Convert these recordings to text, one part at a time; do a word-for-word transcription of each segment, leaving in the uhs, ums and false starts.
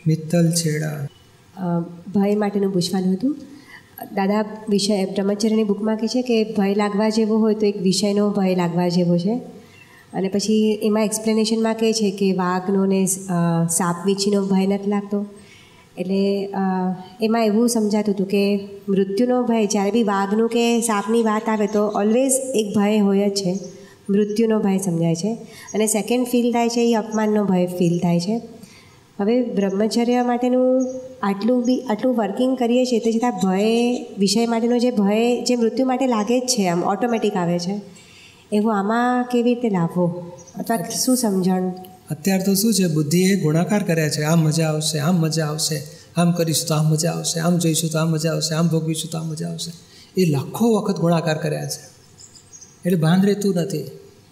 મિત્તલ છેડા. ભય માટેનું પૂછવાનું હતું. દાદા વિષય બ્રહ્મચર્યની બુકમાં કહે છે કે ભય લાગવા જેવો હોય તો એક વિષયનો ભય લાગવા જેવો છે. અને પછી એમાં એક્સપ્લેનેશનમાં કહે છે કે વાઘનો ને સાપ વીંછીનો ભય નથી લાગતો. એટલે એમાં એવું સમજાતું હતું કે મૃત્યુનો ભય, જ્યારે બી વાઘનું કે સાપની વાત આવે તો ઓલવેઝ એક ભય હોય જ છે. મૃત્યુનો ભય સમજાય છે. અને સેકન્ડ ફીલ થાય છે એ અપમાનનો ભય ફીલ થાય છે. હવે બ્રહ્મચર્ય માટેનું આટલું બી આટલું વર્કિંગ કરીએ છીએ તે છતાં ભય વિષય માટેનો જે ભય જે મૃત્યુ માટે લાગે જ છે, આમ ઓટોમેટિક આવે છે, એવું આમાં કેવી રીતે લાવવો અથવા શું સમજણ? અત્યારે તો શું છે, બુદ્ધિએ ગુણાકાર કર્યા છે. આમ મજા આવશે, આમ મજા આવશે, આમ કરીશું તો આમ મજા આવશે, આમ જોઈશું તો આમ મજા આવશે, આમ ભોગવીશું તો આમ મજા આવશે. એ લાખો વખત ગુણાકાર કર્યા છે. એટલે ભાન રહેતું નથી.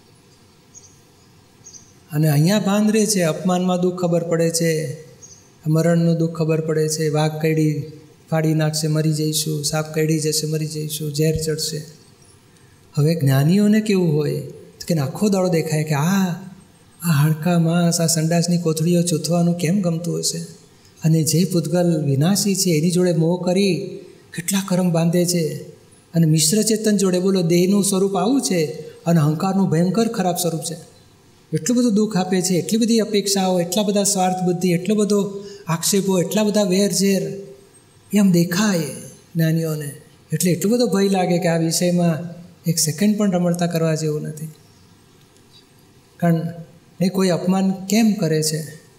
અને અહીંયા ભાન રહે છે. અપમાનમાં દુઃખ ખબર પડે છે, મરણનું દુઃખ ખબર પડે છે. વાઘ કઈડી ફાડી નાખશે, મરી જઈશું. સાપ કઈડી જશે, મરી જઈશું. ઝેર ચડશે. હવે જ્ઞાનીઓને કેવું હોય કે આખો દાડો દેખાય કે આ આ હાડકા માંસ, આ સંડાસની કોથળીઓ ચૂથવાનું કેમ ગમતું હશે. અને જે પૂતગલ વિનાશી છે એની જોડે મોહ કરી કેટલા કર્મ બાંધે છે. અને મિશ્ર ચેતન જોડે બોલો દેહનું સ્વરૂપ આવું છે અને અહંકારનું ભયંકર ખરાબ સ્વરૂપ છે. એટલું બધું દુઃખ આપે છે, એટલી બધી અપેક્ષાઓ, એટલા બધા સ્વાર્થ બુદ્ધિ, એટલો બધો આક્ષેપો, એટલા બધા વેર ઝેર એમ દેખાય જ્ઞાનીઓને. એટલે એટલો બધો ભય લાગે કે આ વિષયમાં એક સેકન્ડ પણ રમણતા કરવા જેવું નથી. કારણ એ કોઈ અપમાન કેમ કરે છે,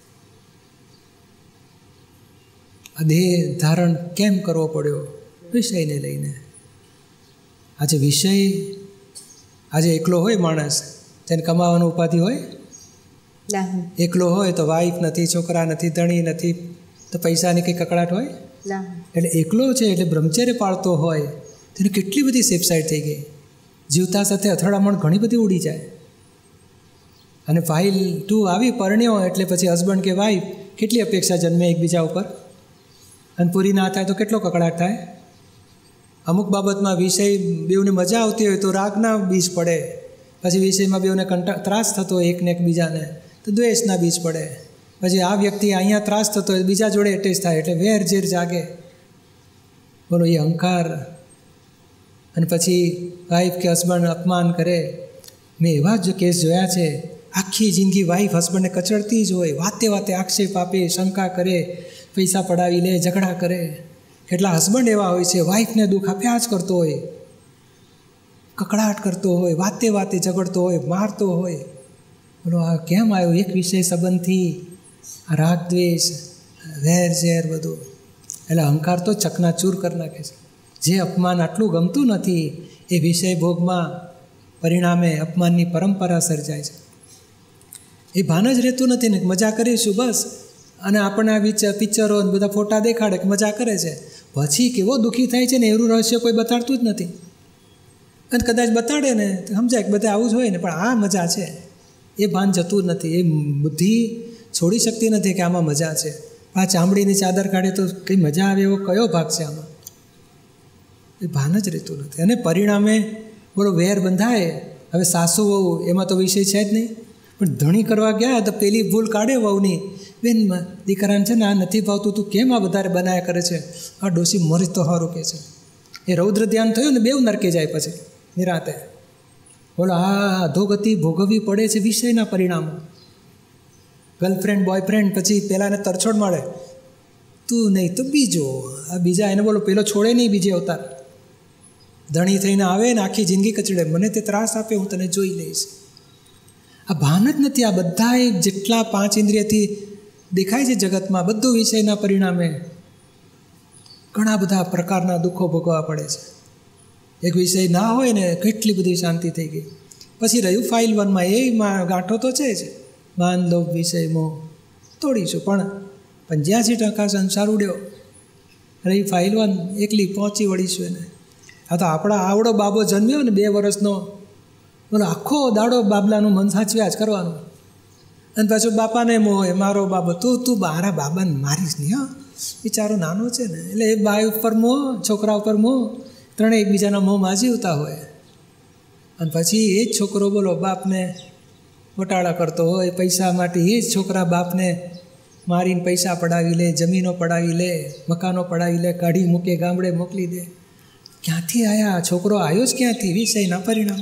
આ દેહ ધારણ કેમ કરવો પડ્યો વિષયને લઈને. આજે વિષય આજે એકલો હોય માણસ, તેને કમાવાનું ઉપાધિ હોય, એકલો હોય તો વાઈફ નથી, છોકરા નથી, ધણી નથી, તો પૈસાની કંઈ કકડાટ હોય. એટલે એકલો છે એટલે બ્રહ્મચર્ય પાળતો હોય તેને કેટલી બધી સેફસાઇડ થઈ ગઈ. જીવતા સાથે અથડામણ ઘણી બધી ઉડી જાય. અને ફાઇલ ટુ આવી પરણ્યો એટલે પછી હસબન્ડ કે વાઈફ કેટલી અપેક્ષા જન્મે એકબીજા ઉપર, અને પૂરી ના થાય તો કેટલો કકડાટ થાય. અમુક બાબતમાં વિષય બેઉને મજા આવતી હોય તો રાગના બીજ પડે, પછી વિષયમાં બેઉને કંટા ત્રાસ થતો હોય એકને એકબીજાને તો દ્વેષના બીજ પડે. પછી આ વ્યક્તિ અહીંયા ત્રાસ થતો હોય બીજા જોડે એટેચ થાય એટલે વેર ઝેર જાગે. બોલો એ અહંકાર. અને પછી વાઈફ કે હસબન્ડ અપમાન કરે. મેં એવા જ કેસ જોયા છે, આખી જિંદગી વાઈફ હસબન્ડને કચડતી જ હોય, વાતે વાતે આક્ષેપ આપે, શંકા કરે, પૈસા પડાવી લે, ઝઘડા કરે. કેટલા હસબન્ડ એવા હોય છે વાઈફને દુઃખ આપ્યા જ કરતો હોય, કકડાટ કરતો હોય, વાતે વાતે ઝઘડતો હોય, મારતો હોય. બોલો આ કેમ આવ્યો? એક વિષય સંબંધથી આ રાગ દ્વેષ, વેર ઝેર બધું. એટલે અહંકાર તો ચકનાચૂર કરી નાખે છે. જે અપમાન આટલું ગમતું નથી એ વિષય ભોગમાં પરિણામે અપમાનની પરંપરા સર્જાય છે. એ ભાન જ રહેતું નથી ને મજા કરીશું બસ. અને આપણને આ વિચાર પિક્ચરો બધા ફોટા દેખાડે કે મજા કરે છે, પછી કેવો દુઃખી થાય છે ને એવું રહસ્ય કોઈ બતાડતું જ નથી. અને કદાચ બતાડે ને તો સમજાય કે બધા આવું જ હોય ને, પણ આ મજા છે એ ભાન જતું નથી. એ બુદ્ધિ છોડી શકતી નથી કે આમાં મજા છે. આ ચામડીની ચાદર કાઢે તો કંઈ મજા આવે એવો કયો ભાગ છે આમાં? એ ભાન જ રહેતું નથી. અને પરિણામે બોલો વેર બંધાય. હવે સાસુ વહુ એમાં તો વિષય છે જ નહીં, પણ ધણી કરવા ગયા તો પેલી ભૂલ કાઢે વહુની, બેન દીકરાને છે ને આ નથી ભાવતું, તું કેમ આ વધારે બનાયા કરે છે, આ ડોસી મરી તો સારું કહે છે. એ રૌદ્ર ધ્યાન થયું ને બેવ નરકે જાય પછી નિરાતે. બોલો આ અધોગતિ ભોગવવી પડે છે વિષયના પરિણામો. ગર્લફ્રેન્ડ બોયફ્રેન્ડ પછી પેલાને તરછોડ મળે, તું નહીં તો બીજો, આ બીજા એને બોલો પેલો છોડે નહીં બીજે અવતાર. ધણી થઈને આવે ને આખી જિંદગી કચડે, મને તે ત્રાસ આપે હું તને જોઈ લઈશ. આ ભાન જ નથી. આ બધા જેટલા પાંચ ઇન્દ્રિયથી દેખાય છે જગતમાં બધું વિષયના પરિણામે ઘણા બધા પ્રકારના દુઃખો ભોગવવા પડે છે. એક વિષય ના હોય ને કેટલી બધી શાંતિ થઈ ગઈ. પછી રહ્યું ફાઇલ વનમાં, એમાં ગાંઠો તો છે જ, માન લોભ વિષય મોહ તોડીશું, પણ પંચ્યાસી ટકા સંસાર ઉડ્યો. રહી ફાઇલ વન એકલી પહોંચી વળીશું એને. આ તો આપણા આવડો બાબો જન્મ્યો ને બે વર્ષનો, બોલો આખો દાડો બાબલાનું મન સાચવ્યા જ કરવાનું. અને પાછું બાપાને મોહ હોય, મારો બાબો તું તું મારા બાબાને મારીશ નહીં, હા બિચારો નાનો છે ને. એટલે એ બાઈ ઉપર મોહ, છોકરા ઉપર મોહ, ત્રણેય એકબીજાના મોંમાં જીવતા હોય. અને પછી એ જ છોકરો બોલો બાપને ઘોટાળા કરતો હોય પૈસા માટે, એ જ છોકરા બાપને મારીને પૈસા પડાવી લે, જમીનો પડાવી લે, મકાનો પડાવી લે, કાઢી મૂકે, ગામડે મોકલી દે. ક્યાંથી આવ્યા છોકરો? આવ્યો જ ક્યાંથી? વિષયના પરિણામ.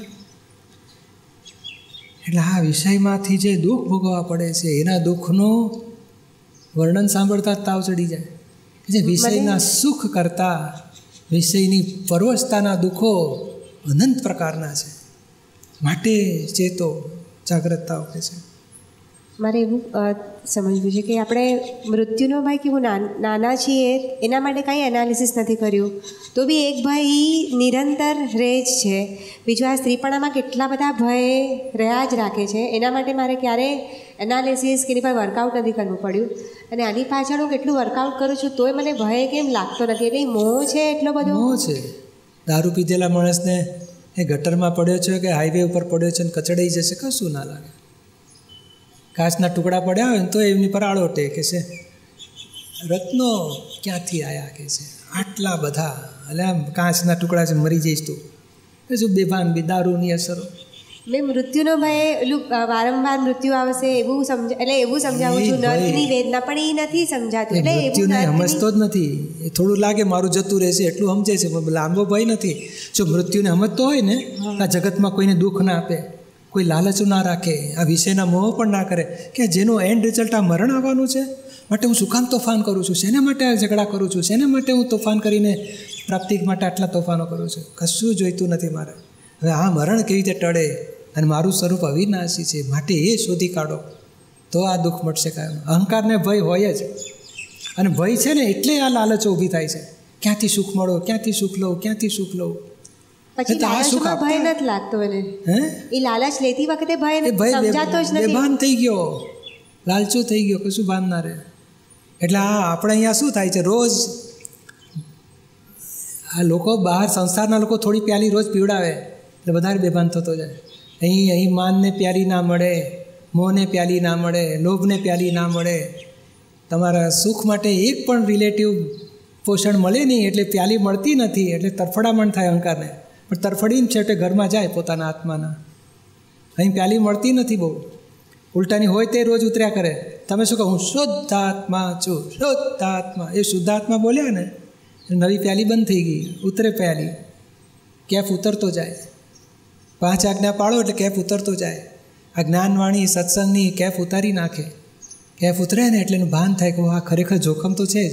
એટલે આ વિષયમાંથી જે દુઃખ ભોગવવા પડે છે એના દુઃખનું વર્ણન સાંભળતા જ તાવ ચડી જાય. જે વિષયના સુખ કરતાં વિષયની પરવશતાના દુઃખો અનંત પ્રકારના છે. માટે ચેતો, જાગ્રતતા કે છે. મારે એવું સમજવું છે કે આપણે મૃત્યુનો ભાઈ કેવું નાના છીએ એના માટે કાંઈ એનાલિસિસ નથી કર્યું, તો બી એક ભાઈ નિરંતર રહે જ છે. બીજું આ સ્ત્રીપણામાં કેટલા બધા ભય રહ્યા જ રાખે છે. એના માટે મારે ક્યારેય એનાલિસિસ કે એની પર વર્કઆઉટ નથી કરવું પડ્યું. અને આની પાછળ હું કેટલું વર્કઆઉટ કરું છું તોય મને ભય કેમ લાગતો નથી? એટલે મોહ છે એટલો બધો. મોહ છે. દારૂ પીધેલા માણસને એ ગટરમાં પડ્યો છે કે હાઈવે ઉપર પડ્યો છે ને કચડાઈ જશે, કશું ના લાગે. કાચના ટુકડા પડ્યા હોય ને તો એમની પર આળોટે કે છે રત્નો ક્યાંથી આવ્યા કે છે આટલા બધા, એટલે આમ કાચના ટુકડા છે, મરી જઈશ તું. શું બેભાન બી દારૂની અસરો. મેં મૃત્યુનો ભય એટલું વારંવાર મૃત્યુ આવશે એવું સમજ એટલે એવું સમજાવું છું, નર્કની વેદના પણ એ નથી સમજાતું. એટલે મૃત્યુને સમજતો જ નથી. એ થોડું લાગે મારું જતું રહેશે એટલું સમજે છે, લાંબો ભય નથી. જો મૃત્યુને સમજતો હોય ને આ જગતમાં કોઈને દુઃખ ના આપે, કોઈ લાલચું ના રાખે, આ વિષયના મોહ પણ ના કરે કે જેનું એન્ડ રિઝલ્ટ આ મરણ આવવાનું છે, માટે હું શું કામ તોફાન કરું છું, શેના માટે આ ઝઘડા કરું છું, શેના માટે હું તોફાન કરીને પ્રાપ્તિ માટે આટલા તોફાનો કરું છું, કશું જોઈતું નથી મારે. હવે આ મરણ કેવી રીતે ટળે અને મારું સ્વરૂપ અવિનાશી છે, માટે એ શોધી કાઢો તો આ દુઃખ મળશે. કાયમ અહંકારને ભય હોય જ, અને ભય છે ને એટલે આ લાલચો ઊભી થાય છે. ક્યાંથી સુખ મળો, ક્યાંથી સુખ લઉં, ક્યાંથી સુખ લઉં. પછી લાલચમાં ભય નથી લાગતો એને. હે એ લાલચ લેતી વખતે ભય સમજાતો જ નથી. બેભાન થઈ ગયો, લાલચો થઈ ગયો, કશું ભાન ના રહે. એટલે આ આપણે અહીંયા શું થાય છે, રોજ આ લોકો બહાર સંસારના લોકો થોડી પ્યાલી રોજ પીવડાવે એટલે વધારે બેભાન થતો જાય. અહીં અહીં માનને પ્યાલી ના મળે, મોહને પ્યાલી ના મળે, લોભને પ્યાલી ના મળે, તમારા સુખ માટે એક પણ રિલેટિવ પોષણ મળે નહીં એટલે પ્યાલી મળતી નથી, એટલે તરફડામણ થાય અહંકારને. પણ તરફડીને છેવટે ઘરમાં જાય પોતાના આત્માના. અહીં પ્યાલી મળતી નથી બહુ, ઉલટાની હોય તે રોજ ઉતર્યા કરે. તમે શું કહો, હું શુદ્ધાત્મા છું, શુદ્ધાત્મા. એ શુદ્ધાત્મા બોલ્યા ને નવી પ્યાલી બંધ થઈ ગઈ, ઉતરે પ્યાલી, કેફ ઉતરતો જાય. પાંચ આજ્ઞા પાળો એટલે કેફ ઉતરતો જાય. આ જ્ઞાનવાણી સત્સંગની કેફ ઉતારી નાખે. કેફ ઉતરે ને એટલે એનું ભાન થાય કે આ ખરેખર જોખમ તો છે જ.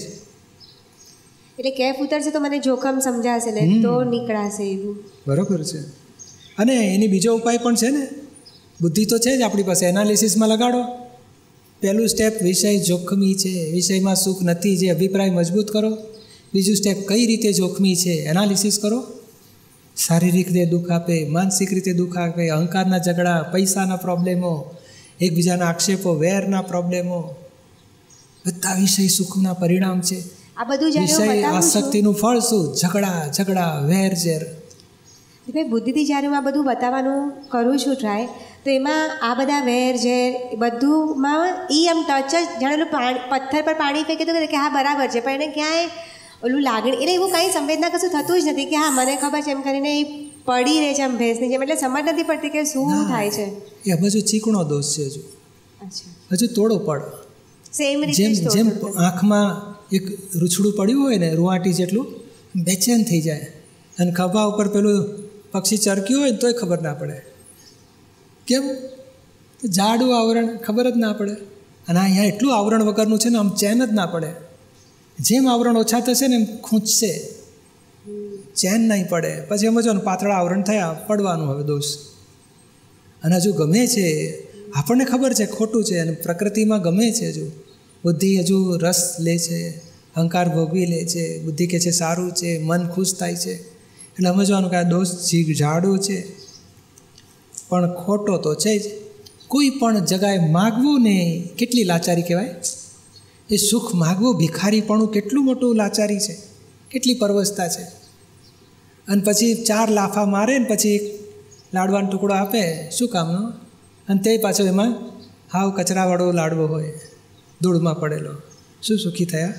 એટલે કેફ ઉતરશે તો મને જોખમ સમજાશે ને તો નીકળાશે એવું. બરોબર છે. અને એની બીજો ઉપાય પણ છે ને, બુદ્ધિ તો છે જ આપણી પાસે, એનાલિસિસમાં લગાડો. પહેલું સ્ટેપ વિષય જોખમી છે, વિષયમાં સુખ નથી, જે અભિપ્રાય મજબૂત કરો. બીજું સ્ટેપ કઈ રીતે જોખમી છે એનાલિસિસ કરો. શારીરિક રીતે દુઃખ આપે, માનસિક રીતે દુઃખ આપે, અહંકારના ઝઘડા, પૈસાના પ્રોબ્લેમો, એકબીજાના આક્ષેપો, વેરના પ્રોબ્લેમો, બધા વિષય સુખના પરિણામ છે. આ બધું વિષય આસક્તિનું ફળ શું? ઝઘડા ઝઘડા વેર ઝેર. ભાઈ બુદ્ધિથી જ્યારે હું આ બધું બતાવવાનું કરું છું ટ્રાય, તો એમાં આ બધા વેર ઝેર બધુંમાં એ આમ ટચ જ જાણે પાણી પથ્થર પર પાણી ફેંકે તો કે હા બરાબર છે, પણ એને ક્યાંય ઓલું લાગણી એટલે એવું કંઈ સંવેદના કશું થતું જ નથી કે હા મને ખબર છે એમ કરીને એ પડી રહે છે આમ ભેંસની જેમ. એટલે સમજ નથી પડતી કે શું થાય છે. એ હજુ ચીકણો દોષ છે, હજુ હજુ તોડો પડ. સેમ જેમ જેમ આંખમાં એક રૂછડું પડ્યું હોય ને રૂવાટી જેટલું, બેચેન થઈ જાય. અને ખભા ઉપર પેલું પક્ષી ચરક્યું હોય ને તોય ખબર ના પડે. કેમ? જાડું આવરણ, ખબર જ ના પડે. અને અહીંયા એટલું આવરણ વગરનું છે ને આમ ચેન જ ના પડે. જેમ આવરણ ઓછા થશે ને એમ ખૂંચશે, ચેન નહીં પડે. પછી સમજવાનું પાતળા આવરણ થયા, પડવાનું હવે દોષ. અને હજુ ગમે છે, આપણને ખબર છે ખોટું છે, અને પ્રકૃતિમાં ગમે છે. હજુ બુદ્ધિ હજુ રસ લે છે, અહંકાર ભોગવી લે છે. બુદ્ધિ કહે છે સારું છે, મન ખુશ થાય છે. એટલે સમજવાનું કે આ દોષ ઝાડો છે, પણ ખોટો તો છે જ. કોઈ પણ જગાએ માગવું ને કેટલી લાચારી કહેવાય. એ સુખ માગવું, ભિખારીપણું કેટલું મોટું લાચારી છે, કેટલી પરવશતા છે. અને પછી ચાર લાફા મારે ને પછી એક લાડવાનો ટુકડો આપે, શું કામનો? અને તે પાછો એમાં હાવ કચરાવાળો લાડવો હોય, ધૂળમાં પડેલો. શું સુખી થયા?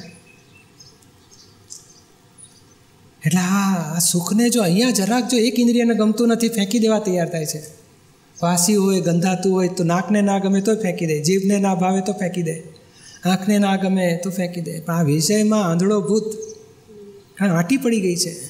એટલે હા, આ સુખને જો અહીંયા જરાક જો એક ઇન્દ્રિયને ગમતું નથી, ફેંકી દેવા તૈયાર થાય છે. વાસી હોય, ગંધાતું હોય તો નાકને ના ગમે તો ફેંકી દે, જીભને ના ભાવે તો ફેંકી દે. આંખને ના ગમે તો ફેંકી દે. પણ આ વિષયમાં આંધળો ભૂત હા આંટી પડી ગઈ છે.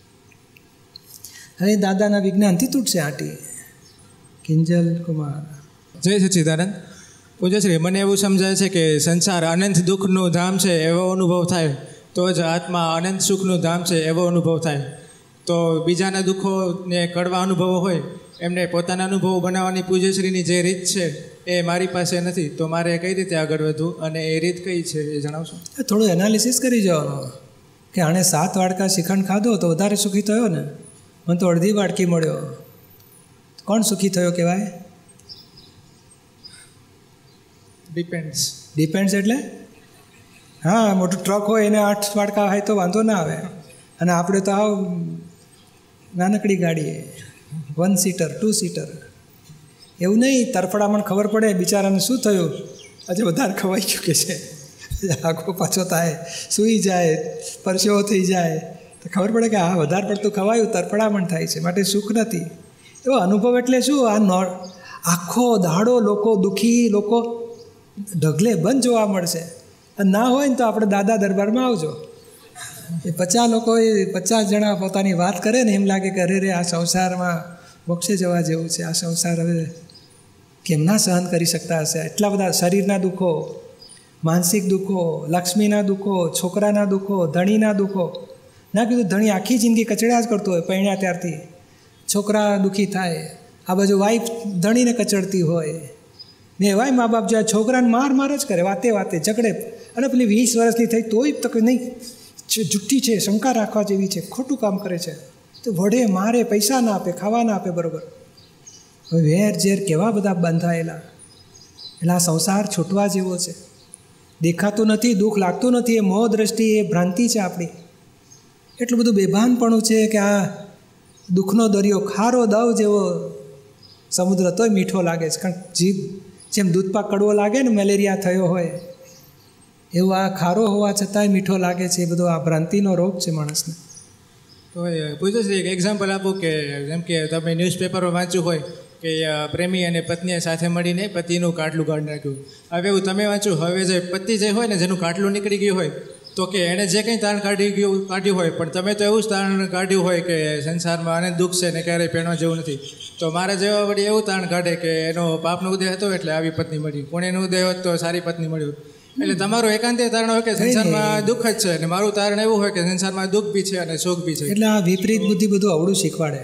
હવે દાદાના વિજ્ઞાનથી તૂટશે આંટી. કિંજલ કુમાર. જય સચ્ચિદાનંદ. પૂજ્યશ્રી, મને એવું સમજાય છે કે સંસાર અનંત દુઃખનું ધામ છે એવો અનુભવ થાય તો જ આત્મા અનંત સુખનું ધામ છે એવો અનુભવ થાય. તો બીજાના દુઃખોને કડવા અનુભવો હોય એમને પોતાના અનુભવો બનાવવાની પૂજ્યશ્રીની જે રીત છે એ મારી પાસે નથી. તો મારે કઈ રીતે આગળ વધવું અને એ રીત કઈ છે એ જણાવશો? થોડું એનાલિસિસ કરી જવાનું કે આણે સાત વાડકા શ્રીખંડ ખાધો તો વધારે સુખી થયો ને, મને તો અડધી વાડકી મળ્યો. કોણ સુખી થયો કહેવાય? ડિપેન્ડ્સ. ડિપેન્ડ્સ એટલે હા, મોટું ટ્રક હોય એને આઠ વાડકા હોય તો વાંધો ના આવે. અને આપણે તો આવ નાનકડી ગાડીએ વન સીટર ટુ સીટર એવું નહીં. તરફડામાં ખબર પડે બિચારાને શું થયું, આજે વધારે ખવાઈ ચૂકે છે, આખો પાછો થાય, સૂઈ જાય, પરસેવો થઈ જાય તો ખબર પડે કે હા વધારે પડતું ખવાયું, તરફડામણ થાય છે, માટે સુખ નથી. એવો અનુભવ એટલે શું, આ નો આખો દાડો લોકો દુઃખી, લોકો ઢગલે બંધ જોવા મળશે. અને ના હોય ને તો આપણે દાદા દરબારમાં આવજો. એ પચાસ લોકો એ પચાસ જણા પોતાની વાત કરે ને એમ લાગે કે અરે રે આ સંસારમાં મોક્ષે જવા જેવું છે. આ સંસાર હવે કેમ ના સહન કરી શકતા હશે? એટલા બધા શરીરના દુઃખો, માનસિક દુઃખો, લક્ષ્મીના દુઃખો, છોકરાના દુઃખો, ધણીના દુઃખો. ના કીધું ધણી આખી જિંદગી કચડ્યા જ કરતો હોય, પરણ્યા ત્યારથી છોકરા દુઃખી થાય, આ બાજુ વાઈફ ધણીને કચડતી હોય ને એવાય મા બાપ જાય છોકરાને માર માર જ કરે, વાતે વાતે ઝઘડે. અને પેલી વીસ વર્ષની થઈ તોય તક નહીં, જુઠ્ઠી છે, શંકા રાખવા જેવી છે, ખોટું કામ કરે છે તો વડે મારે, પૈસા ના આપે, ખાવા ના આપે, બરાબર. હવે વેર ઝેર કેવા બધા બંધાયેલા. એટલે આ સંસાર છૂટવા જેવો છે. દેખાતું નથી, દુઃખ લાગતું નથી, એ મોહ દ્રષ્ટિ, એ ભ્રાંતિ છે આપણી. એટલું બધું બેભાનપણું છે કે આ દુઃખનો દરિયો ખારો દવ જેવો સમુદ્ર તોય મીઠો લાગે છે. કારણ જીભ જેમ દૂધપાક કડવો લાગે ને મેલેરિયા થયો હોય એવું આ ખારો હોવા છતાંય મીઠો લાગે છે. એ બધો આ ભ્રાંતિનો રોગ છે માણસને. તો પૂછ્યું એક એક્ઝામ્પલ આપું કે જેમ કે તમે ન્યૂઝપેપરમાં વાંચ્યું હોય કે પ્રેમી અને પત્નીએ સાથે મળીને પતિનું કાટલું કાઢી નાખ્યું. હવે એવું તમે વાંચ્યું, હવે જે પતિ જે હોય ને જેનું કાટલું નીકળી ગયું હોય તો કે એણે જે કંઈ તાણ કાઢી ગયું કાઢ્યું હોય, પણ તમે તો એવું જ તાણ કાઢ્યું હોય કે સંસારમાં આને દુઃખ છે ને ક્યારેય પેણવા જેવું નથી. તો મારા જેવા વળી એવું તાણ કાઢે કે એનો પાપનો ઉદય હતો એટલે આવી પત્ની મળી, પુણ્યનો ઉદય હોત તો સારી પત્ની મળ્યું. એટલે તમારું એકાંતે તારણ હોય કે સંસારમાં દુઃખ જ છે, અને મારું તારણ એવું હોય કે સંસારમાં દુઃખ બી છે અને સુખ બી છે. એટલે આ વિપરીત બુદ્ધિ બધું અવળું શીખવાડે.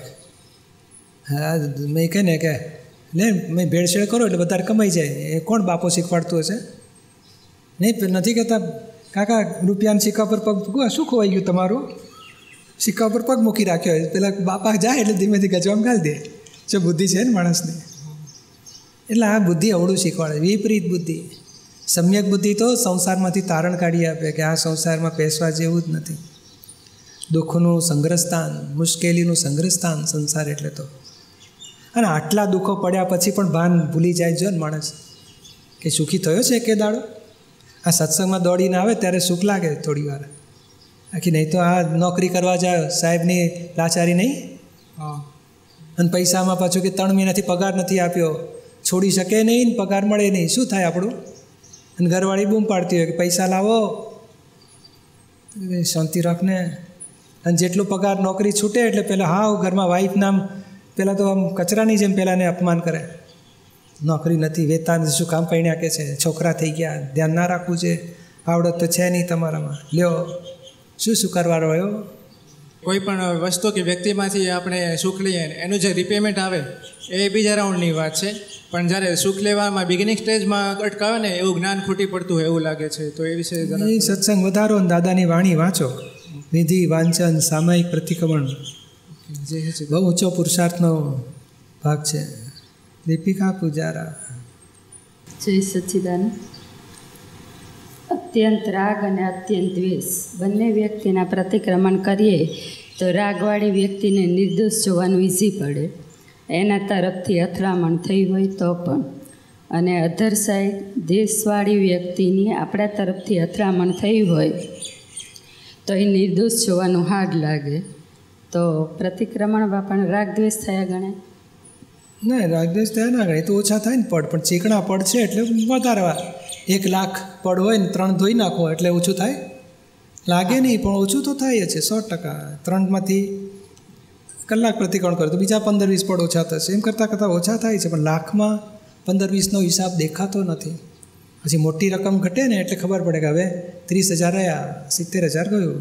હા, મેં કહે ને કે લે મેં ભેળસેળ કરો એટલે વધારે કમાઈ જાય, એ કોણ બાપો શીખવાડતું હશે? નહીં, નથી કહેતા કાકા રૂપિયાના સિક્કા પર પગ મૂકવા, શું ખોવાઈ ગયું તમારું? સિક્કા પર પગ મૂકી રાખ્યો હોય, પેલા બાપા જાય એટલે ધીમે ધીમે ગજવામાં ગાળી દે. જો બુદ્ધિ છે ને માણસની, એટલે આ બુદ્ધિ અવળું શીખવાડે, વિપરીત બુદ્ધિ. સમ્યક બુદ્ધિ તો સંસારમાંથી તારણ કાઢી આપે કે આ સંસારમાં પેસવા જેવું જ નથી. દુઃખનું સંગ્રહસ્થાન, મુશ્કેલીનું સંગ્રહસ્થાન સંસાર એટલે તો. અને આટલા દુઃખો પડ્યા પછી પણ ભાન ભૂલી જાય જો ને માણસ કે સુખી થયો છે કે દાડો. આ સત્સંગમાં દોડીને આવે ત્યારે સુખ લાગે થોડી વાર, આખી નહીં તો આ નોકરી કરવા જાય સાહેબની લાચારી નહીં. હા, અને પૈસામાં પાછું કે ત્રણ મહિનાથી પગાર નથી આપ્યો, છોડી શકે નહીં ને પગાર મળે નહીં, શું થાય આપણું? અને ઘરવાળી બૂમ પાડતી હોય કે પૈસા લાવો, શાંતિ રાખને. અને જેટલું પગાર નોકરી છૂટે એટલે પહેલાં હાવ ઘરમાં વાઈફ નામ પહેલાં તો આમ કચરાની જેમ પહેલાંને અપમાન કરે. નોકરી નથી, વેતન શું કામ પૈણ્યા કે છે, છોકરા થઈ ગયા, ધ્યાન ના રાખવું છે, આવડત તો છે નહીં તમારામાં, લ્યો શું શું કરવા રહ્યો. કોઈ પણ વસ્તુ કે વ્યક્તિમાંથી આપણે સુખ લઈએ એનું જે રિપેમેન્ટ આવે એ બીજા રાઉન્ડની વાત છે. પણ જ્યારે સુખ લેવામાં બિગિનિંગ સ્ટેજમાં અટકાવે ને એવું જ્ઞાન ખૂટી પડતું હોય એવું લાગે છે. તો એ વિશે એ સત્સંગ વધારો ને દાદાની વાણી વાંચો, વિધિ વાંચન સામાયિક પ્રતિક્રમણ બહુ ઊંચો પુરુષાર્થનો ભાગ છે. દીપિકા પૂજારા. જય સચ્ચિદાનંદ. અત્યંત રાગ અને અત્યંત દ્વેષ બંને વ્યક્તિના પ્રતિક્રમણ કરીએ તો રાગવાળી વ્યક્તિને નિર્દોષ જોવાનું ઇઝી પડે, એના તરફથી અથડામણ થઈ હોય તો પણ. અને અધર સાઈડ દ્વેષવાળી વ્યક્તિની આપણા તરફથી અથડામણ થઈ હોય તો એ નિર્દોષ જોવાનું હાર્ડ લાગે. તો પ્રતિક્રમણમાં પણ રાગ દ્વેષ થયા ગણે? ના, રાગદ્વેષ થયા ના ગણે, તો ઓછા થાય ને પડ, પણ ચીકણા પડ છે એટલે વધારવા. એક લાખ પડ હોય ને ત્રણ ધોઈ નાખો એટલે ઓછું થાય? લાગે નહીં, પણ ઓછું તો થાય છે સો ટકા. ત્રણમાંથી કલાક પ્રતિક્રમણ કરે તો બીજા પંદર વીસ પડ ઓછા થશે. એમ કરતાં કરતાં ઓછા થાય છે, પણ લાખમાં પંદર વીસનો હિસાબ દેખાતો નથી. પછી મોટી રકમ ઘટે ને એટલે ખબર પડે કે હવે ત્રીસ હજાર રહ્યા, સિત્તેર હજાર ગયું,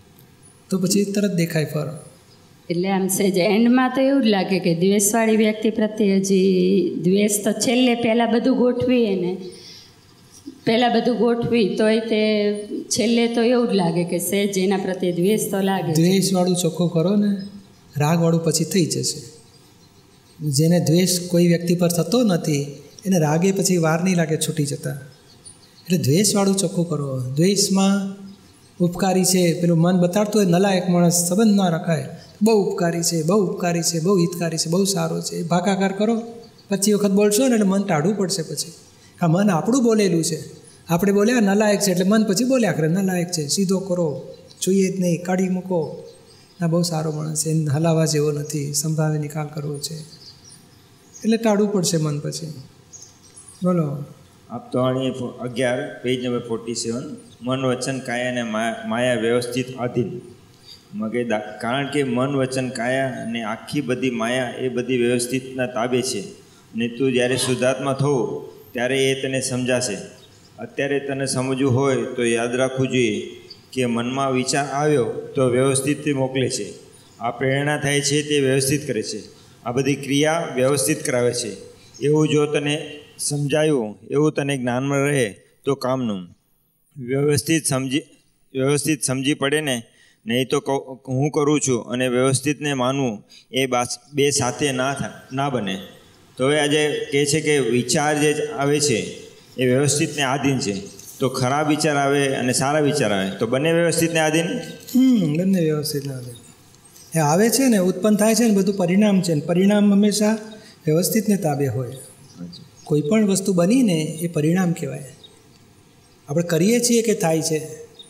તો પછી તરત દેખાય ફર. એટલે આમ સેજ એન્ડમાં તો એવું જ લાગે કે દ્વેષવાળી વ્યક્તિ પ્રત્યે હજી દ્વેષ તો છેલ્લે પહેલાં બધું ગોઠવીએ ને પહેલાં બધું ગોઠવી તોય તે છેલ્લે તો એવું જ લાગે કે સેજ એના પ્રત્યે દ્વેષ તો લાગે. દ્વેષવાળું ચોખ્ખું કરો ને, રાગવાળું પછી થઈ જશે. જેને દ્વેષ કોઈ વ્યક્તિ પર થતો નથી એને રાગે પછી વાર નહીં લાગે છૂટી જતા. એટલે દ્વેષવાળું ચોખ્ખું કરો. દ્વેષમાં ઉપકારી છે, પેલું મન બતાડતું હોય નલાયક માણસ સંબંધ ના રખાય, બહુ ઉપકારી છે, બહુ ઉપકારી છે, બહુ હિતકારી છે, બહુ સારો છે, ભાગાકાર કરો. પચીસ વખત બોલશો ને એટલે મન ટાઢવું પડશે. પછી હા, મન આપણું બોલેલું છે, આપણે બોલ્યા નલાયક છે એટલે મન પછી બોલ્યા કરે નલાયક છે, સીધો કરો, જોઈએ જ નહીં, કાઢી મૂકો. ના, બહુ સારો માણસ છે, એને હલાવા જેવો નથી, સંભાવે નિકાલ કરવો છે, એટલે ટાળવું પડશે મન પછી. બોલો. આપ તો અગિયાર પેજ નંબર ફોર્ટી સેવન મન વચન કાયા અને માયા વ્યવસ્થિત આધીન. મગે કારણ કે મન વચન કાયા અને આખી બધી માયા એ બધી વ્યવસ્થિતના તાબે છે. ને તું જ્યારે શુદ્ધાત્મા થવું ત્યારે એ તને સમજાશે. અત્યારે તને સમજવું હોય તો યાદ રાખવું જોઈએ કે મનમાં વિચાર આવ્યો તો વ્યવસ્થિત તે મોકલે છે. આ પ્રેરણા થાય છે તે વ્યવસ્થિત કરે છે. આ બધી ક્રિયા વ્યવસ્થિત કરાવે છે. એવું જો તને સમજાયું, એવું તને જ્ઞાનમાં રહે તો કામનું. વ્યવસ્થિત સમજી વ્યવસ્થિત સમજી પડે ને, નહીં તો હું કરું છું અને વ્યવસ્થિતને માનવું એ બે સાથે ના થાય ના બને. તો હવે આજે કહે છે કે વિચાર જે આવે છે એ વ્યવસ્થિતને આધીન છે. તો ખરાબ વિચાર આવે અને સારા વિચાર આવે તો બંને વ્યવસ્થિતને આધીન. હમ બંને વ્યવસ્થિતને આધીન એ આવે છે ને, ઉત્પન્ન થાય છે ને, બધું પરિણામ છે ને. પરિણામ હંમેશા વ્યવસ્થિતને તાબે હોય. કોઈ પણ વસ્તુ બનીને એ પરિણામ કહેવાય. આપણે કરીએ છીએ કે થાય છે,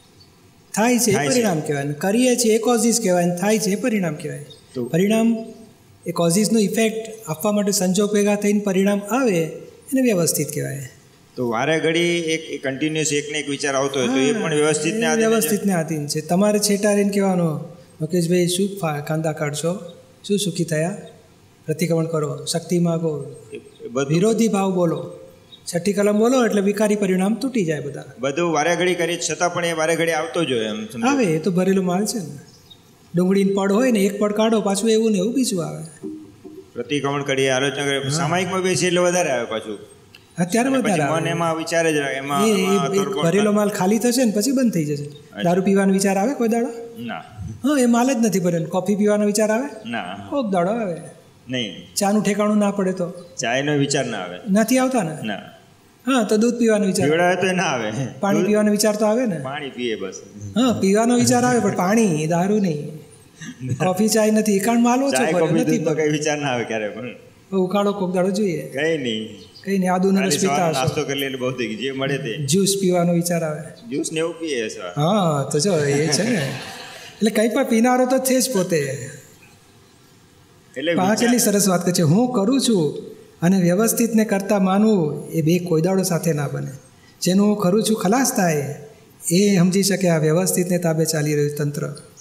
થાય છે એ પરિણામ કહેવાય. કરીએ છીએ એ કોઝિસ કહેવાય, થાય છે એ પરિણામ કહેવાય. પરિણામ એ કોઝિસનો ઇફેક્ટ આપવા માટે સંજોગ ભેગા થઈને પરિણામ આવે એને વ્યવસ્થિત કહેવાય. તો વારે ઘડી એક કન્ટિન્યુઅસ એક ને એક વિચાર આવતો હોય તો એ પણ વ્યવસ્થિતને આધીન વ્યવસ્થિતને આધીન છે. તમારે છેટારીને કહેવાનો, મુકેશભાઈ શું કાંદા કાઢશો, શું સુખી થયા, પ્રતિક્રમણ કરો, શક્તિ માગો, વિરોધી ભાવ બોલો, છઠ્ઠી કલમ બોલો એટલે વિકારી પરિણામ તૂટી જાય. બધા બધું વારે ઘડી કરી છતાં પણ એ વારે ઘડી આવતો જ હોય. એમ આવે એ તો ભરેલો માલ છે ને. ડુંગળીને પડ હોય ને, એક પડ કાઢો પાછું એવું ને એવું બીજું આવે. પ્રતિક્રમણ કરીએ, આલોચના કરીએ, સામાયિકમાં બેસી એટલે વધારે આવે પાછું. અત્યારે વધારે આવે. એમાં વિચાર જ એમાં ભરેલો માલ ખાલી થશે ને પછી બંધ થઈ જશે. દારૂ પીવાનો વિચાર આવે કોઈ દાડો? ના. હા, એ માલ જ નથી ભરેલો. કોફી પીવાનો વિચાર આવે? ના. કોક દાડો આવે. નહીં. ચાનું ઠેકાણું ના પડે તો ચાયનો વિચાર ના આવે. નથી આવતા ને? ના. હા, તો દૂધ પીવાનો વિચાર પીવડાવે તો ના આવે. પાણી પીવાનો વિચાર તો આવે ને? પાણી પીએ બસ. હા, પીવાનો વિચાર આવે પણ પાણી, દારૂ નહીં. કોફી ચાય નથી, કારણ માલ ઓછો પડે નથી. કઈ વિચાર ના આવે ક્યારે પણ. ઉકાળો કોક દાડો જોઈએ. કઈ નહીં. કઈ નહીં, આદુનો રસ પીતા હશો. નાસ્તો કરી લે, બહુ જે મળે તે. જ્યુસ પીવાનો વિચાર આવે. જ્યુસ ને એવું પીએ સર. હા, તો જો એ છે ને, એટલે કંઈ પણ પીનારો તો છે જ પોતે. એટલે કેટલી સરસ વાત કહે છે, હું કરું છું અને વ્યવસ્થિતને કરતાં માનવું એ બે કોઈ દાડો સાથે ના બને. જેનું હું કરું છું ખલાસ થાય એ સમજી શકે આ વ્યવસ્થિતને તાબે ચાલી રહ્યું તંત્ર.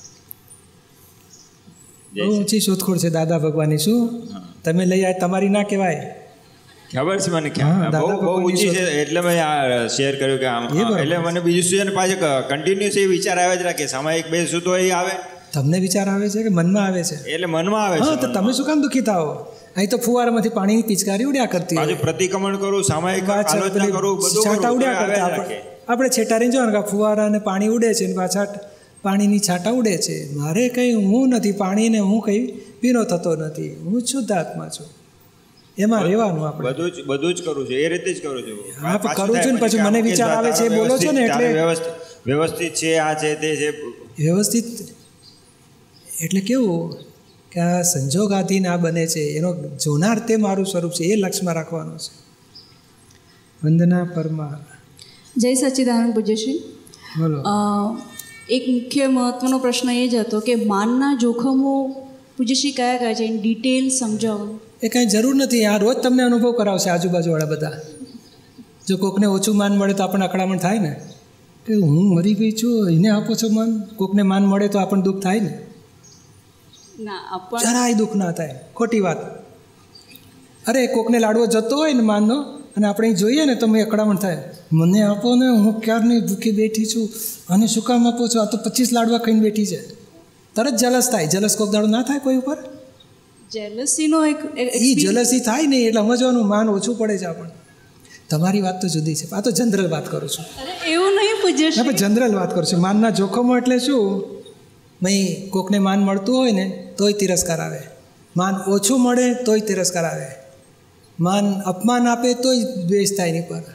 બહુ ઊંચી શોધખોળ છે દાદા ભગવાનની. શું તમે લઈ આવ્યા તમારી ના કહેવાય? ખબર છે મને, બહુ બહુ ઊંચી છે એટલે મેં આ શેર કર્યું કે આમ. એટલે મને બીજું શું છે ને, પાછું કન્ટિન્યુઅસ એ વિચાર આવે જ રાખે. સામાયિક બે શું તો એ આવે. તમને વિચાર આવે છે કે મનમાં આવે છે? એટલે મનમાં આવે છે. હા, તો તમે શું કામ દુઃખી થાઓ? અહીં તો ફુવારામાંથી પાણીની પિચકારી ઉડ્યા કરતી. પાછું પ્રતિક્રમણ કરું, સામાયિક આલોચના કરું, બધું છાંટા ઉડ્યા કરતા. આપણે છેટારીને જોવાનું કે ફુવારા અને પાણી ઉડે છે ને પાછા પાણીની છાંટા ઉડે છે. મારે કંઈ હું નથી, પાણીને હું કંઈ પીનો થતો નથી. હું શુદ્ધ આત્મા છું, એમાં રહેવાનું. આપણે બધું જ બધું જ કરું છું, એ રીતે જ કરું છું. હા, કરું છું ને પછી મને વિચાર આવે છે બોલો છો ને, એટલે વ્યવસ્થિત છે, આ છે તે છે. વ્યવસ્થિત એટલે કેવું કે આ સંજોગાધીન આ બને છે, એનો જોનાર તે મારું સ્વરૂપ છે, એ લક્ષ્યમાં રાખવાનું છે. વંદના પરમાર. જય સચ્ચિદાનંદ પૂજ્યશ્રી. બોલો. એક મુખ્ય મહત્વનો પ્રશ્ન એ જ હતો કે માનના જોખમો પૂજ્યશ્રી કયા કયા છે, એની ડિટેલ સમજાવો. એ કાંઈ જરૂર નથી, આ રોજ તમને અનુભવ કરાવશે આજુબાજુવાળા બધા. જો કોકને ઓછું માન મળે તો આપણને અકળામણ થાય ને કે હું મરી ગઈ છું, એને આપો છો માન. કોકને માન મળે તો આપણને દુઃખ થાય ને? ના આપણ જરાય દુઃખ ના થાય. ખોટી વાત. અરે કોકને લાડવો જતો હોય ને માનનો, અને આપણે અહીં જોઈએ ને તો મેં અકળામણ થાય, મને આપો ને, હું ક્યારની ભૂખી બેઠી છું, અને શું કામ આપો છો? આ તો પચીસ લાડવા ખાઈને બેઠી છે. તરત જલસ થાય. જલસ કોક દાડો ના થાય કોઈ ઉપર? જેલસીનો એક એ જલસી થાય નહીં એટલે સમજવાનું માન ઓછું પડે છે આપણને. તમારી વાત તો જુદી છે. આ તો જનરલ વાત કરું છું. અરે એવું નહીં પૂજ્ય ના પણ જનરલ વાત કરું છું. માનના જોખમો એટલે શું? મય કોકને માન મળતું હોય ને તોય તિરસ્કાર આવે, માન ઓછું મળે તોય તિરસ્કાર આવે, માન અપમાન આપે તોય દ્વેષ થાય એની પર,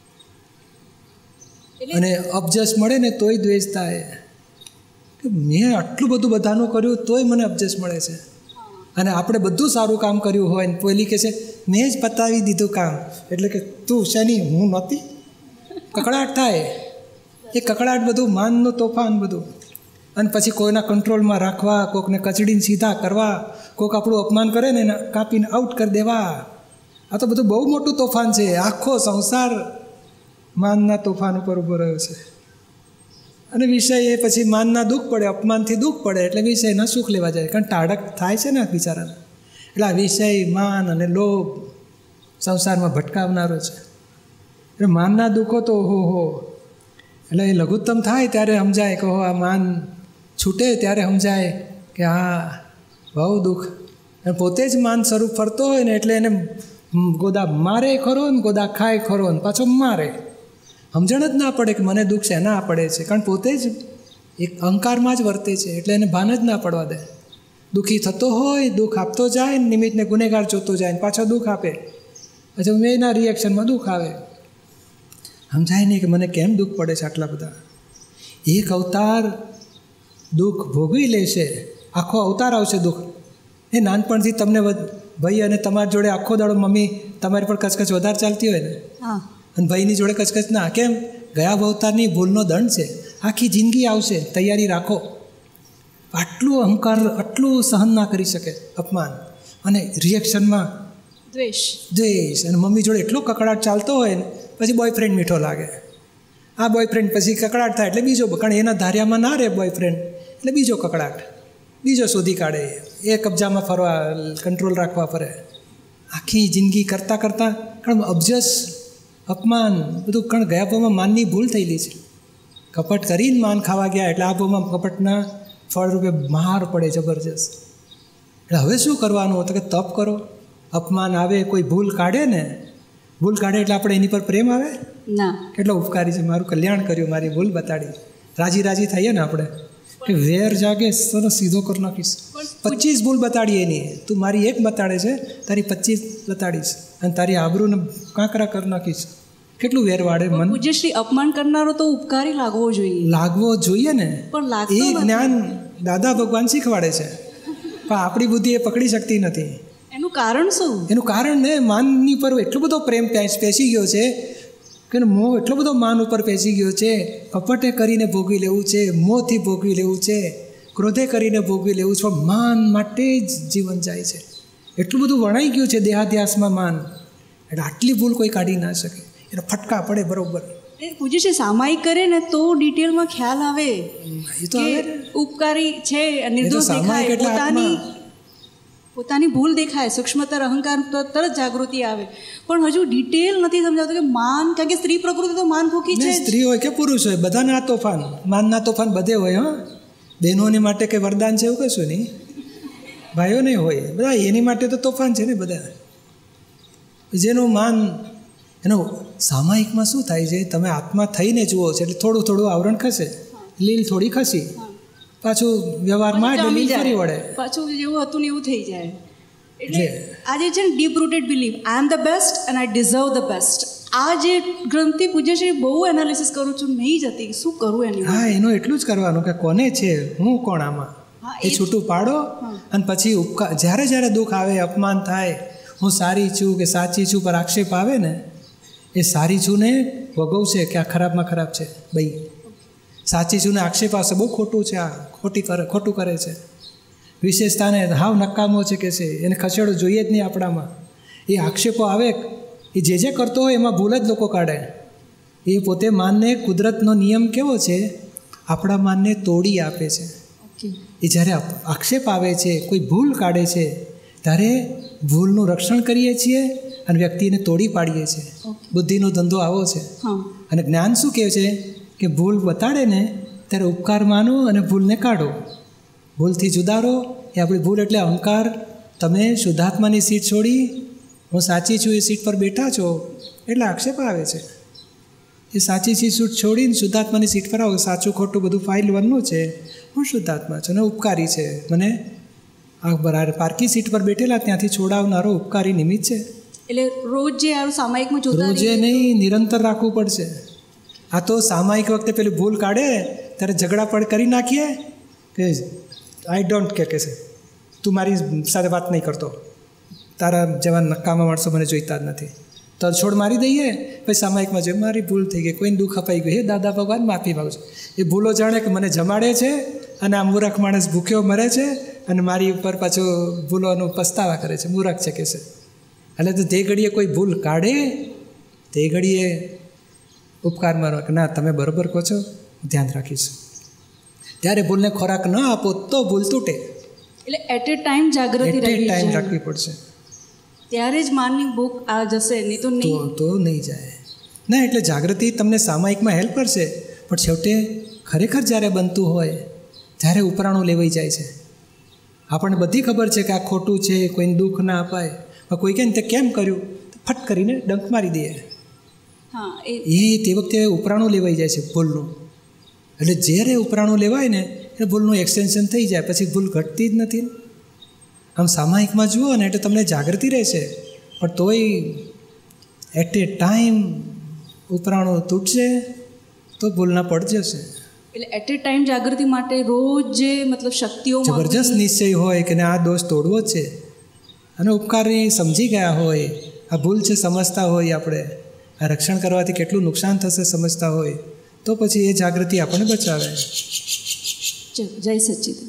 અને અબજસ મળે ને તોય દ્વેષ થાય કે મેં આટલું બધું બધાનું કર્યું તોય મને અબજસ મળે છે. અને આપણે બધું સારું કામ કર્યું હોય ને પેલી કહે છે મેં જ પતાવી દીધું કામ, એટલે કે તું શેની, હું નહોતી. કકડાટ થાય. એ કકડાટ બધું માનનું તોફાન બધું. અને પછી કોઈના કંટ્રોલમાં રાખવા, કોકને કચડીને સીધા કરવા, કોક આપણું અપમાન કરે ને એને કાપીને આઉટ કરી દેવા. આ તો બધું બહુ મોટું તોફાન છે. આખો સંસાર માનના તોફાન ઉપર ઊભો રહ્યો છે. અને વિષય એ પછી માનના દુઃખ પડે, અપમાનથી દુઃખ પડે એટલે વિષયના સુખ લેવા જાય. કારણ ટાળક થાય છે ને બિચારાને. એટલે આ વિષય, માન અને લોભ સંસારમાં ભટકાવનારો છે. એટલે માનના દુઃખો તો ઓહો હો. એટલે એ લઘુત્તમ થાય ત્યારે સમજાય કે હો આ માન છૂટે ત્યારે સમજાય કે હા બહુ દુઃખ. અને પોતે જ માન સ્વરૂપ ફરતો હોય ને એટલે એને ગોદા મારે ખરો ને ગોદા ખાય ખરો ને પાછો મારે. સમજણ જ ના પડે કે મને દુઃખ છે ના પડે છે, કારણ પોતે જ એક અહંકારમાં જ વર્તે છે. એટલે એને ભાન જ ના પડવા દે. દુઃખી થતો હોય, દુઃખ આપતો જાય, નિમિત્તને ગુનેગાર જોતો જાય ને પાછો દુઃખ આપે. પછી મેં એના રિએક્શનમાં દુઃખ આવે. સમજાય નહીં કે મને કેમ દુઃખ પડે છે આટલા બધા. એક અવતાર દુઃખ ભોગવી લેશે, આખો અવતાર આવશે દુઃખ. એ નાનપણથી તમને ભાઈ અને તમારી જોડે આખો દાડો મમ્મી તમારી પર કચકચ વધારે ચાલતી હોય ને, અને ભાઈની જોડે કચકચ ના, કેમ? ગયા અવતારની ભૂલનો દંડ છે. આખી જિંદગી આવશે, તૈયારી રાખો. આટલું અહંકાર આટલું સહન ના કરી શકે અપમાન, અને રિએક્શનમાં દ્વેષ દ્વેષ. અને મમ્મી જોડે એટલો કકડાટ ચાલતો હોય ને પછી બોયફ્રેન્ડ મીઠો લાગે. આ બોયફ્રેન્ડ પછી કકડાટ થાય એટલે બીજો, કારણ એના ધાર્યામાં ના રહે બોયફ્રેન્ડ એટલે બીજો કકડાટ, બીજો શોધી કાઢે. એ કબજામાં ફરવા, કંટ્રોલ રાખવા ફરે. આખી જિંદગી કરતાં કરતાં, કારણ અબજસ અપમાન બધું, કારણ ગયા ભાવમાં માનની ભૂલ થયેલી છે. કપટ કરીને માન ખાવા ગયા એટલે આ ભાવમાં કપટના ફળરૂપે માર પડે જબરજસ્ત. એટલે હવે શું કરવાનું? તો કે તપ કરો. અપમાન આવે, કોઈ ભૂલ કાઢે ને, ભૂલ કાઢે એટલે આપણે એની પર પ્રેમ આવે ના. કેટલો ઉપકારી છે, મારું કલ્યાણ કર્યું, મારી ભૂલ બતાડી. રાજી રાજી થઈએ ને આપણે કે વેર જાગે સરસ સીધો કરી નાખીશ. પચીસ ભૂલ બતાડીએ એની, તું મારી એક બતાડે છે, તારી પચીસ બતાડીશ, અને તારી આબરૂને કાંકરા કરી નાખીશ. કેટલું વેર વાળે મન. પૂજ્યશ્રી, અપમાન કરનારો તો ઉપકારી લાગવો જોઈએ. લાગવો જોઈએ ને, પણ એ લાગતો નથી. જ્ઞાન દાદા ભગવાન શીખવાડે છે, પણ આપણી બુદ્ધિ એ પકડી શકતી નથી. એનું કારણ શું? એનું કારણ ને માનની પર એટલો બધો પ્રેમ પેસી ગયો છે કે મોહ એટલો બધો માન ઉપર પેસી ગયો છે. કપટે કરીને ભોગવી લેવું છે, મોહથી ભોગવી લેવું છે, ક્રોધે કરીને ભોગવી લેવું છે, પણ માન માટે જ જીવન જાય છે. એટલું બધું વણાઈ ગયું છે દેહાધ્યાસમાં માન. એટલે આટલી ભૂલ કોઈ કાઢી ના શકે. એનો ફટકા પડે બરોબર. એ પૂજ્યશ્રી સામાયિક કરે ને તો ડિટેલમાં ખ્યાલ આવે એ તો કે આવે ને. ઉપકારી છે, નિર્દોષ સામાયિક દેખાય, એટલે પોતાની આત્મા. પોતાની ભૂલ દેખાય, સૂક્ષ્મતર અહંકાર તરત જાગૃતિ આવે. પણ હજુ ડિટેલ નથી સમજાતું કે માન, કારણ કે સ્ત્રી પ્રકૃતિ તો માન ભૂખી છે ને જ. સ્ત્રી હોય કે પુરુષ હોય, બધાના તોફાન, માનના તોફાન બધે હોય. હા, બહેનોની માટે કે વરદાન છે એવું કશું નહીં, ભાઈઓ નહીં હોય, બધા એની માટે તો તોફાન છે ને બધા. જેનું માન, એનું સામાયિકમાં શું થાય છે, તમે આત્મા થઈને જુઓ છો એટલે થોડું થોડું આવરણ ખસે, લીલ થોડી ખસી, પાછું વ્યવહારમાં એટલે લીલ ફરી વળે. પાછું જેવું હતું ને એવું થઈ જાય. એટલે એટલે- આ જે છે ને deep rooted belief, I am the best and I deserve the best, આ જે ગ્રંથિ પૂજ્યશ્રી બહુ એનાલિસિસ કરું છું, નહીં જતી. શું કરું એની માટે? હા, એનું એટલું જ કરવાનું કે કોને છે, હું કોણ આમાં, હા, એ એ જ. છૂટું પાડો. અને પછી ઉપકાર, જ્યારે જ્યારે દુઃખ આવે, અપમાન થાય, હું સારી છું કે સાચી છું પર આક્ષેપ આવે ને, એ સારી છું ને ભોગવશે કે આ ખરાબમાં ખરાબ છે ભાઈ. સાચી છું ને આક્ષેપ આવશે બહુ ખોટું છે, આ ખોટી કરે, ખોટું કરે છે, વિશેષતાને હાવ નકામો છે કે છે, એને ખસેડો જોઈએ જ નહીં આપણામાં. એ આક્ષેપો આવે એ જે જે કરતો હોય એમાં ભૂલ જ લોકો કાઢે. એ પોતે માનને કુદરતનો નિયમ કેવો છે, આપણા માનને તોડી આપે છે. એ જ્યારે આક્ષેપ આવે છે, કોઈ ભૂલ કાઢે છે, ત્યારે ભૂલનું રક્ષણ કરીએ છીએ અને વ્યક્તિને તોડી પાડીએ છીએ. બુદ્ધિનો ધંધો આવો છે. અને જ્ઞાન શું કહે છે કે ભૂલ બતાડે ને ત્યારે ઉપકાર માનો અને ભૂલને કાઢો. ભૂલથી જુદારો એ આપણી ભૂલ એટલે અહંકાર. તમે શુદ્ધાત્માની સીટ છોડી હું સાચી છું એ સીટ પર બેઠા છો એટલે આક્ષેપ આવે છે. એ સાચી સીટ છોડીને શુદ્ધાત્માની સીટ પર આવો. સાચું ખોટું બધું ફાઇલ વનનું છે. હું શુદ્ધાત્મા છું અને ઉપકારી છે. મને આ બરાબર પારકી સીટ પર બેઠેલા ત્યાંથી છોડાવનારો ઉપકારી નિમિત્ત છે. એટલે રોજ જે આ સામાયિકમાં જોતા રોજે નહીં, નિરંતર રાખવું પડશે. આ તો સામાયિક વખતે પેલી ભૂલ કાઢે ત્યારે ઝઘડા પડ કરી નાખીએ કે આઈ ડોન્ટ કે છે તું મારી સાથે વાત નહીં કરતો, તારા જેવા નકામા માણસો મને જોઈતા જ નથી, તરછોડ મારી દઈએ. પછી સામાયિકમાં જોઈએ મારી ભૂલ થઈ ગઈ, કોઈને દુઃખ અપાઈ ગયું, હે દાદા ભગવાન માફી માગું છું. એ ભૂલો જાણે કે મને જમાડે છે અને આ મૂરખ માણસ ભૂખ્યો મરે છે અને મારી ઉપર પાછો ભૂલોનું પસ્તાવા કરે છે, મૂરખ છે કે છે. એટલે તો તે ઘડીએ કોઈ ભૂલ કાઢે તે ઘડીએ ઉપકાર માનો કે ના તમે બરાબર કહો છો, ધ્યાન રાખીશું. ત્યારે ભૂલને ખોરાક ન આપો તો ભૂલ તૂટે. એટલે એટ એ ટાઈમ જાગૃતિ એટ એ ટાઈમ રાખવી પડશે. ત્યારે જ માનની ભૂખ આ જશે, નહીં તો નહીં તો નહીં જાય. ના એટલે જાગૃતિ તમને સામાયિકમાં હેલ્પ કરશે, પણ છેવટે ખરેખર જ્યારે બનતું હોય ત્યારે ઉપરાણું લેવાઈ જાય છે. આપણને બધી ખબર છે કે આ ખોટું છે, કોઈને દુઃખ ના અપાય, પણ કોઈ કહે ને તે કેમ કર્યું ફટ કરીને ડંક મારી દે. હા એ તે વખતે ઉપરાણું લેવાઈ જાય છે ભૂલનું. એટલે જ્યારે ઉપરાણું લેવાય ને એ ભૂલનું એક્સટેન્શન થઈ જાય, પછી ભૂલ ઘટતી જ નથી. આમ સામાયિકમાં જુઓ ને એટલે તમને જાગૃતિ રહેશે, પણ તોય એટ એ ટાઈમ ઉપરાણું તૂટશે તો ભૂલના પડ જશે. એટલે એટ એ ટાઈમ જાગૃતિ માટે રોજ જે મતલબ શક્તિઓ જબરજસ્ત નિશ્ચય હોય કે આ દોષ તોડવો જ છે અને ઉપકારની સમજી ગયા હોય, આ ભૂલ છે સમજતા હોય, આપણે આ રક્ષણ કરવાથી કેટલું નુકસાન થશે સમજતા હોય, તો પછી એ જાગૃતિ આપણને બચાવે. જય સચ્ચિદાનંદ.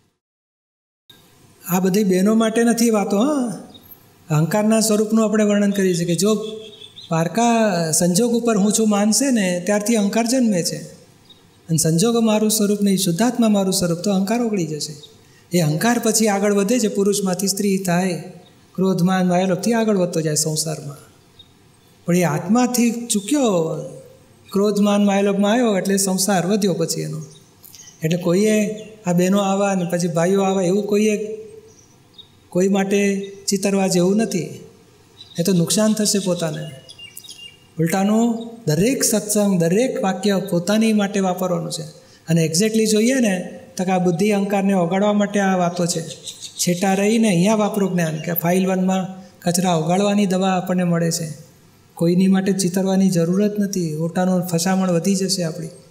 આ બધી બહેનો માટે નથી વાતો. હા, અહંકારના સ્વરૂપનું આપણે વર્ણન કરીએ છીએ કે જો પારકા સંજોગ ઉપર હું છું માનશે ને ત્યારથી અહંકાર જન્મે છે, અને સંજોગો મારું સ્વરૂપ નહીં, શુદ્ધાત્મા મારું સ્વરૂપ, તો અહંકાર ઓગળી જશે. એ અહંકાર પછી આગળ વધે છે, પુરુષમાંથી સ્ત્રી થાય, ક્રોધમાન વાયલોભથી આગળ વધતો જાય સંસારમાં. પણ એ આત્માથી ચૂક્યો, ક્રોધમાન વાયલોભમાં આવ્યો એટલે સંસાર વધ્યો પછી એનો. એટલે કોઈએ આ બહેનો આવા ને પછી ભાઈઓ આવા એવું કોઈએ કોઈ માટે ચિતરવા જેવું નથી. એ તો નુકસાન થશે પોતાને. ઉલટાનું દરેક સત્સંગ, દરેક વાક્ય પોતાની માટે વાપરવાનું છે. અને એક્ઝેક્ટલી જોઈએ ને તો કે આ બુદ્ધિ અહંકારને ઓગાળવા માટે આ વાતો છે. છેટા રહીને અહીંયા વાપરો જ્ઞાન, કે ફાઇલ વનમાં કચરા ઓગાળવાની દવા આપણને મળે છે. કોઈની માટે ચિતરવાની જરૂરત નથી. ઓટાનું ફસામણ વધી જશે આપણી.